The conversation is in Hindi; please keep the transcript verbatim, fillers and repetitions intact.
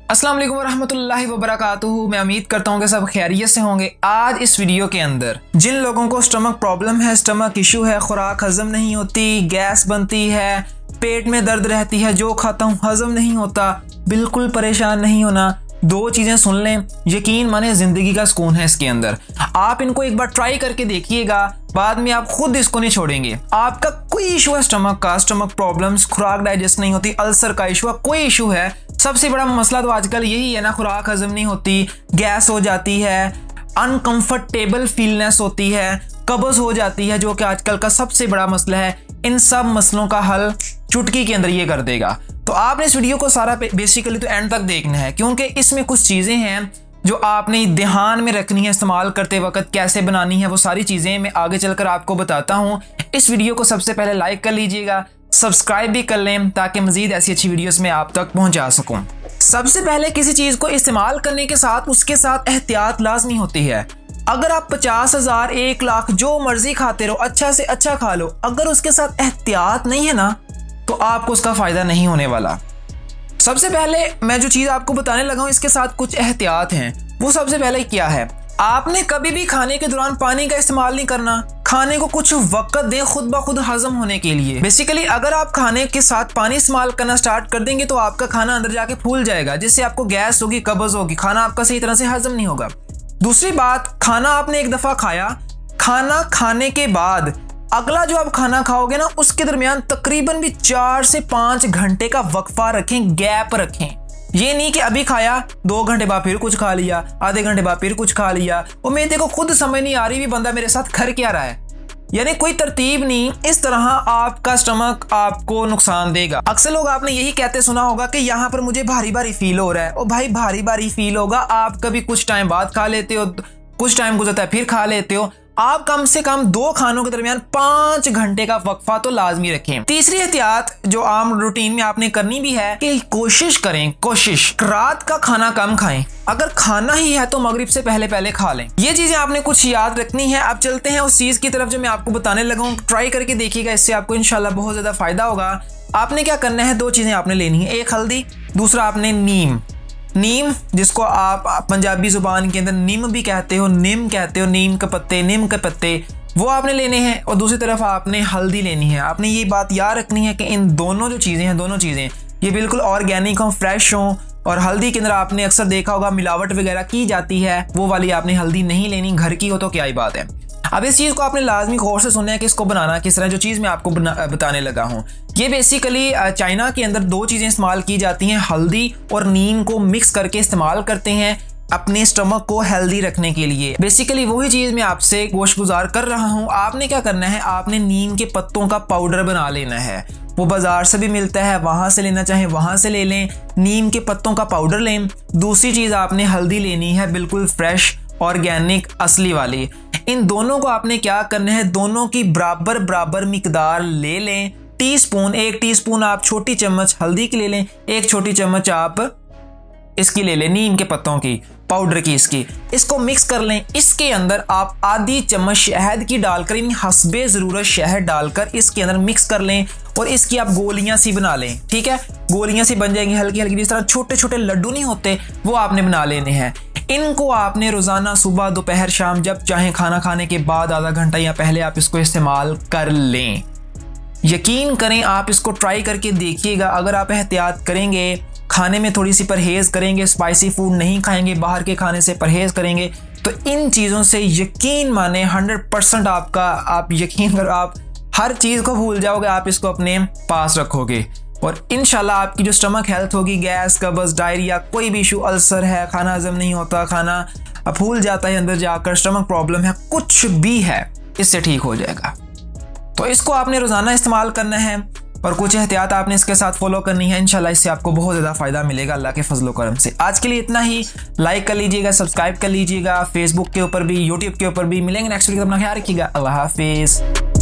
अस्सलाम वालेकुम वरहमतुल्लाहि वबरकातुहू। मैं उम्मीद करता हूँ कि सब खैरियत से होंगे। आज इस वीडियो के अंदर जिन लोगों को स्टमक प्रॉब्लम है, स्टमक इशू है, खुराक हजम नहीं होती, गैस बनती है, पेट में दर्द रहती है, जो खाता हूँ हजम नहीं होता, बिल्कुल परेशान नहीं होना। दो चीज़ें सुन लें, यकीन माने ज़िंदगी का सुकून है इसके अंदर। आप इनको एक बार ट्राई करके देखिएगा, बाद में आप खुद इसको नहीं छोड़ेंगे। आपका कोई इशू है स्टमक का, स्टमक प्रॉब्लम्स, खुराक डाइजेस्ट नहीं होती, अल्सर का इशू है, कोई इशू है, सबसे बड़ा मसला तो आजकल यही है ना, खुराक हजम नहीं होती, गैस हो जाती है, अनकंफर्टेबल फीलनेस होती है, कब्ज हो जाती है, जो कि आजकल का सबसे बड़ा मसला है। इन सब मसलों का हल चुटकी के अंदर ये कर देगा। तो आपने इस वीडियो को सारा बेसिकली तो एंड तक देखना है, क्योंकि इसमें कुछ चीज़ें हैं जो आपने ध्यान में रखनी है। इस्तेमाल करते वक्त कैसे बनानी है, वो सारी चीज़ें मैं आगे चलकर आपको बताता हूँ। इस वीडियो को सबसे पहले लाइक कर लीजिएगा, सब्सक्राइब भी कर लें, ताकि मज़ीद ऐसी अच्छी वीडियोस में आप तक पहुँचा सकूँ। सबसे पहले किसी चीज़ को इस्तेमाल करने के साथ उसके साथ एहतियात लाजमी होती है। अगर आप पचास हजार एक लाख जो मर्जी खाते रहो, अच्छा से अच्छा खा लो, अगर उसके साथ एहतियात नहीं है ना, तो आपको उसका फ़ायदा नहीं होने वाला। सबसे पहले मैं जो चीज़ आपको बताने लगा हूँ, इसके साथ कुछ एहतियात हैं। वो सबसे पहले क्या है, आपने कभी भी खाने के दौरान पानी का इस्तेमाल नहीं करना। खाने को कुछ वक्त दें खुद ब खुद हजम होने के लिए। बेसिकली अगर आप खाने के साथ पानी इस्तेमाल करना स्टार्ट कर देंगे तो आपका खाना अंदर जाके फूल जाएगा, जिससे आपको गैस होगी, कब्ज होगी, खाना आपका सही तरह से हजम नहीं होगा। दूसरी बात, खाना आपने एक दफ़ा खाया, खाना खाने के बाद अगला जो आप खाना खाओगे ना, उसके दरमियान तकरीबन भी चार से पाँच घंटे का वक्फा रखें, गैप रखें। ये नहीं कि अभी खाया, दो घंटे बाद फिर कुछ खा लिया, आधे घंटे बाद फिर कुछ खा लिया। वो मेरे को खुद समझ नहीं आ रही भी बंदा मेरे साथ कर क्या रहा है, यानी कोई तरतीब नहीं। इस तरह आपका स्टमक आपको नुकसान देगा। अक्सर लोग आपने यही कहते सुना होगा कि यहाँ पर मुझे भारी भारी फील हो रहा है। ओ भाई, भारी भारी फील होगा, आप कभी कुछ टाइम बाद खा लेते हो, कुछ टाइम गुजरता है फिर खा लेते हो। आप कम से कम दो खानों के दरमियान पांच घंटे का वक्फा तो लाजमी रखें। तीसरी एहतियात जो आम रूटीन में आपने करनी भी है कि कोशिश करें, कोशिश रात का खाना कम खाएं। अगर खाना ही है तो मगरिब से पहले पहले खा लें। ये चीजें आपने कुछ याद रखनी है। अब चलते हैं उस चीज की तरफ जो मैं आपको बताने लगा हूँ। ट्राई करके देखिएगा, इससे आपको इंशाल्लाह बहुत ज्यादा फायदा होगा। आपने क्या करना है, दो चीजें आपने लेनी है, एक हल्दी, दूसरा आपने नीम। नीम जिसको आप पंजाबी जुबान के अंदर नीम भी कहते हो, नीम कहते हो, नीम के पत्ते, नीम के पत्ते, वो आपने लेने हैं। और दूसरी तरफ आपने हल्दी लेनी है। आपने ये बात याद रखनी है कि इन दोनों जो चीज़ें हैं, दोनों चीज़ें ये बिल्कुल ऑर्गेनिक हों, फ्रेश हों। और हल्दी के अंदर आपने अक्सर देखा होगा मिलावट वगैरह की जाती है, वो वाली आपने हल्दी नहीं लेनी। घर की हो तो क्या ही बात है। अब इस चीज़ को आपने लाजमी गौर से सुनना है कि इसको बनाना किस तरह। जो चीज़ मैं आपको बताने लगा हूँ, ये बेसिकली चाइना के अंदर दो चीज़ें इस्तेमाल की जाती हैं, हल्दी और नीम को मिक्स करके इस्तेमाल करते हैं अपने स्टमक को हेल्दी रखने के लिए। बेसिकली वही चीज़ मैं आपसे गोश गुजार कर रहा हूँ। आपने क्या करना है, आपने नीम के पत्तों का पाउडर बना लेना है। वो बाजार से भी मिलता है, वहाँ से लेना चाहें वहाँ से ले लें। नीम के पत्तों का पाउडर लें। दूसरी चीज़ आपने हल्दी लेनी है, बिल्कुल फ्रेश ऑर्गेनिक असली वाली। इन दोनों को आपने क्या करना है, दोनों की बराबर बराबर मिकदार ले लें। टीस्पून, एक टीस्पून आप छोटी चम्मच हल्दी की ले लें, एक छोटी चम्मच आप इसकी ले लें, नीम के पत्तों की पाउडर की, इसकी इसको मिक्स कर लें। इसके अंदर आप आधी चम्मच शहद की डालकर, यानी हस्बे ज़रूरत शहद डालकर इसके अंदर मिक्स कर लें और इसकी आप गोलियां सी बना लें। ठीक है, गोलियां सी बन जाएंगी हल्की हल्की, जिस तरह छोटे छोटे लड्डू नहीं होते, वो आपने बना लेने हैं। इनको आपने रोज़ाना सुबह, दोपहर, शाम, जब चाहें, खाना खाने के बाद आधा घंटा या पहले आप इसको इस्तेमाल कर लें। यकीन करें, आप इसको ट्राई करके देखिएगा। अगर आप एहतियात करेंगे, खाने में थोड़ी सी परहेज़ करेंगे, स्पाइसी फूड नहीं खाएंगे, बाहर के खाने से परहेज़ करेंगे, तो इन चीज़ों से यकीन माने हंड्रेड परसेंट आपका, आप यकीन करो, आप हर चीज़ को भूल जाओगे, आप इसको अपने पास रखोगे और इंशाल्लाह आपकी जो स्टमक हेल्थ होगी, गैस, कब्ज, डायरिया, कोई भी इशू, अल्सर है, खाना हजम नहीं होता, खाना फूल जाता है अंदर जाकर, स्टमक प्रॉब्लम है, कुछ भी है, इससे ठीक हो जाएगा। तो इसको आपने रोज़ाना इस्तेमाल करना है और कुछ एहतियात आपने इसके साथ फॉलो करनी है। इंशाल्लाह इससे आपको बहुत ज़्यादा फ़ायदा मिलेगा अल्लाह के फजल करम से। आज के लिए इतना ही। लाइक कर लीजिएगा, सब्सक्राइब कर लीजिएगा, फेसबुक के ऊपर भी, यूट्यूब के ऊपर भी। मिलेंगे नेक्स्ट वीडियो, अपना ख्याल रखिएगा। अल्लाह हाफिज़।